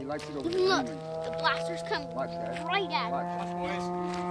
He likes it over Even look, the blasters come right at him. Watch, boys.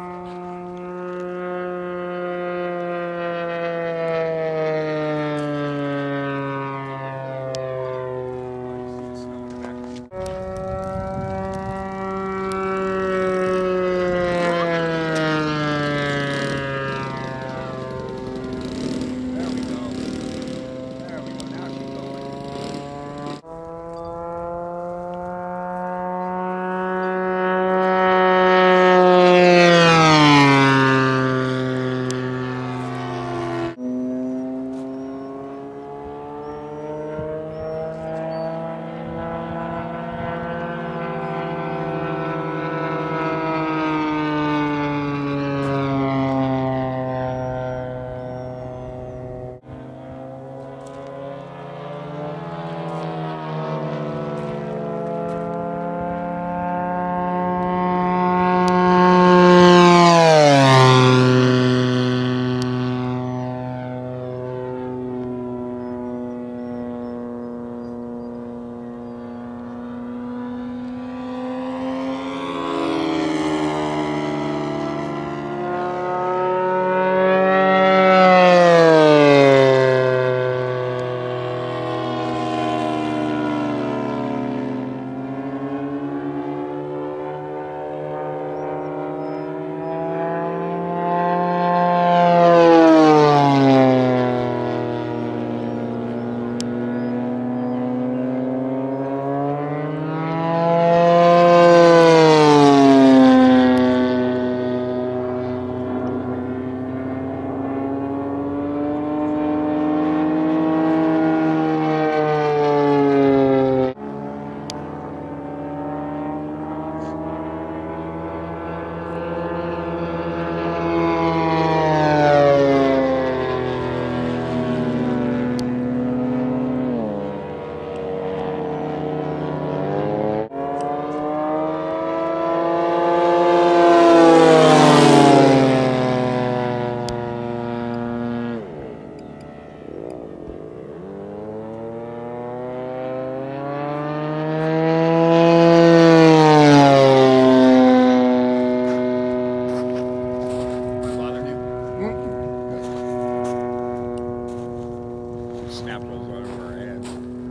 Snap rolls right over our heads.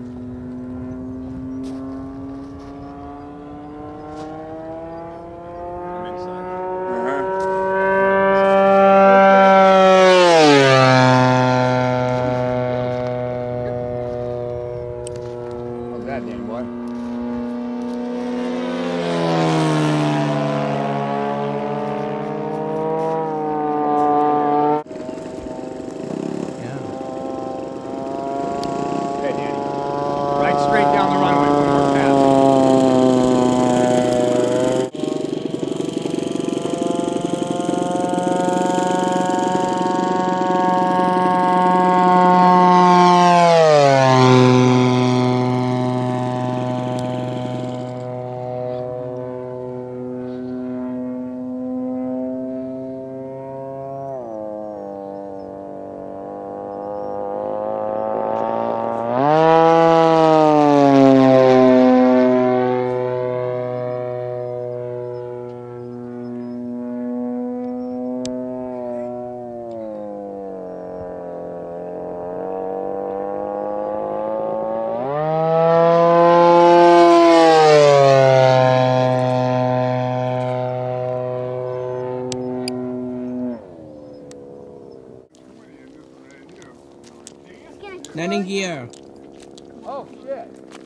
I'm inside. How's that, Danny boy? Okay, Danny. Right straight down the runway, one more pass. Landing gear. Oh, shit.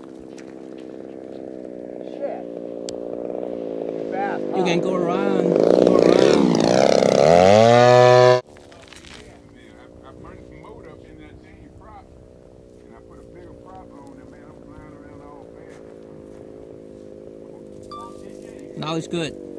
Shit. Fast, huh? You can go around. Go around. I burnt some motor up in that thing prop, and I put a bigger prop on it, man. I'm flying around all fast. Now it's good.